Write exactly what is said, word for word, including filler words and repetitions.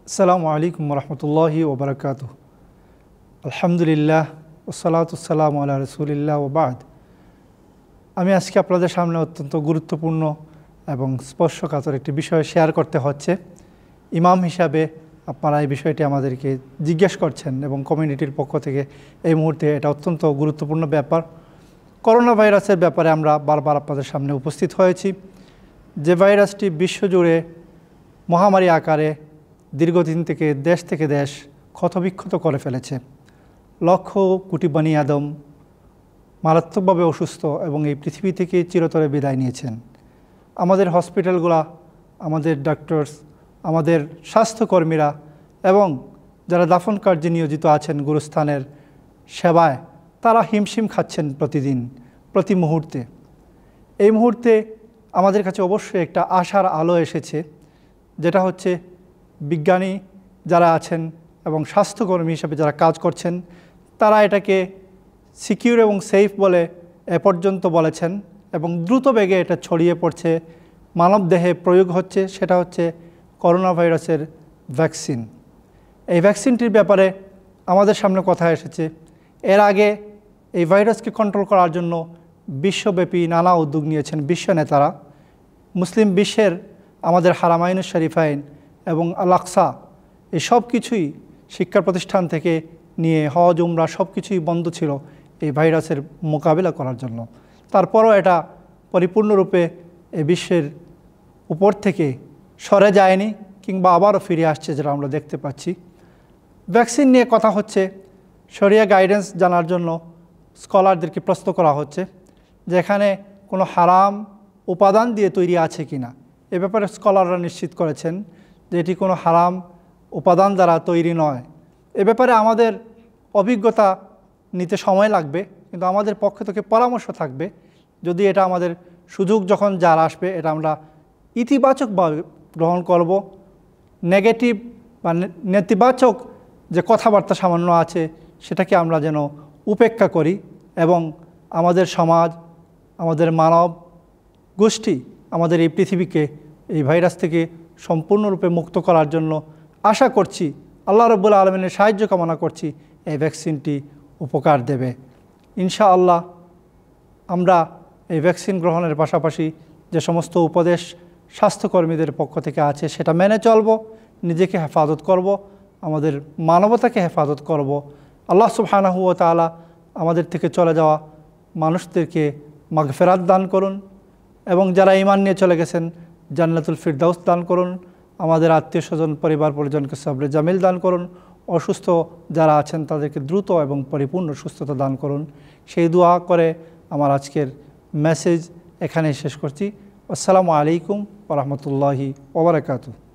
আসসালামু আলাইকুম রহমতুল্লাহি ওবরাকাতুহ। আলহামদুলিল্লাহ ওসসালাতুসসালামু আলা রাসূলিল্লাহ ওয়া বাদ। আমি আজকে আপনাদের সামনে অত্যন্ত গুরুত্বপূর্ণ এবং স্পর্শকাতর একটি বিষয় শেয়ার করতে হচ্ছে। ইমাম হিসাবে আপনারা এই বিষয়টি আমাদেরকে জিজ্ঞেস করছেন এবং কমিউনিটির পক্ষ থেকে এই মুহূর্তে এটা অত্যন্ত গুরুত্বপূর্ণ ব্যাপার। করোনা ভাইরাসের ব্যাপারে আমরা বারবার আপনাদের সামনে উপস্থিত হয়েছি। যে ভাইরাসটি বিশ্বজুড়ে মহামারী আকারে দীর্ঘদিন থেকে দেশ থেকে দেশ ক্ষতবিক্ষত করে ফেলেছে। লক্ষ কোটি বনি আদম মারাত্মকভাবে অসুস্থ এবং এই পৃথিবী থেকে চিরতরে বিদায় নিয়েছেন। আমাদের হসপিটালগুলা, আমাদের ডক্টরস, আমাদের স্বাস্থ্যকর্মীরা এবং যারা দাফন কার্যে নিয়োজিত আছেন গুরুস্থানের সেবায়, তারা হিমশিম খাচ্ছেন প্রতিদিন, প্রতি মুহূর্তে। এই মুহূর্তে আমাদের কাছে অবশ্যই একটা আশার আলো এসেছে, যেটা হচ্ছে বিজ্ঞানী যারা আছেন এবং স্বাস্থ্যকর্মী হিসেবে যারা কাজ করছেন, তারা এটাকে সিকিউর এবং সেফ বলে এ পর্যন্ত বলেছেন এবং দ্রুত বেগে এটা ছড়িয়ে পড়ছে, মানবদেহে প্রয়োগ হচ্ছে। সেটা হচ্ছে করোনা ভাইরাসের ভ্যাকসিন। এই ভ্যাকসিনটির ব্যাপারে আমাদের সামনে কথা এসেছে। এর আগে এই ভাইরাসকে কন্ট্রোল করার জন্য বিশ্বব্যাপী নানা উদ্যোগ নিয়েছেন বিশ্ব নেতারা। মুসলিম বিশ্বের আমাদের হারামাইন শরীফাইন এবং আল আকসা, এই সব কিছুই শিক্ষা প্রতিষ্ঠান থেকে নিয়ে হজ উমরা সব কিছুই বন্ধ ছিল এই ভাইরাসের মোকাবিলা করার জন্য। তারপরও এটা পরিপূর্ণরূপে এই বিশ্বের উপর থেকে সরে যায়নি কিংবা আবারও ফিরে আসছে, যেটা আমরা দেখতে পাচ্ছি। ভ্যাকসিন নিয়ে কথা হচ্ছে, শরিয়া গাইডেন্স জানার জন্য স্কলারদেরকে প্রশ্ন করা হচ্ছে, যেখানে কোনো হারাম উপাদান দিয়ে তৈরি আছে কি না। এ ব্যাপারে স্কলাররা নিশ্চিত করেছেন যে এটি কোনো হারাম উপাদান দ্বারা তৈরি নয়। এ ব্যাপারে আমাদের অভিজ্ঞতা নিতে সময় লাগবে, কিন্তু আমাদের পক্ষ থেকে পরামর্শ থাকবে, যদি এটা আমাদের সুযোগ যখন যার আসবে, এটা আমরা ইতিবাচকভাবে গ্রহণ করব। নেগেটিভ বা নেতিবাচক যে কথাবার্তা সামান্য আছে, সেটাকে আমরা যেন উপেক্ষা করি এবং আমাদের সমাজ, আমাদের মানব গোষ্ঠী, আমাদের এই পৃথিবীকে এই ভাইরাস থেকে সম্পূর্ণরূপে মুক্ত করার জন্য আশা করছি, আল্লাহ রাব্বুল আলামিনের সাহায্য কামনা করছি, এই ভ্যাকসিনটি উপকার দেবে ইনশাআল্লাহ। আমরা এই ভ্যাকসিন গ্রহণের পাশাপাশি যে সমস্ত উপদেশ স্বাস্থ্যকর্মীদের পক্ষ থেকে আছে, সেটা মেনে চলব, নিজেকে হেফাজত করব, আমাদের মানবতাকে হেফাজত করব। আল্লাহ সুবহানাহু ওয়া তাআলা আমাদের থেকে চলে যাওয়া মানুষদেরকে মাগফিরাত দান করুন এবং যারা ঈমান নিয়ে চলে গেছেন জান্নাতুল ফিরদাউস দান করুন। আমাদের আত্মীয় স্বজন, পরিবার পরিজনকে সবরে জামিল দান করুন। অসুস্থ যারা আছেন তাদেরকে দ্রুত এবং পরিপূর্ণ সুস্থতা দান করুন। সেই দোয়া করে আমার আজকের মেসেজ এখানে শেষ করছি। আসসালামু আলাইকুম ওয়া রাহমাতুল্লাহি ওয়া বারাকাতুহু।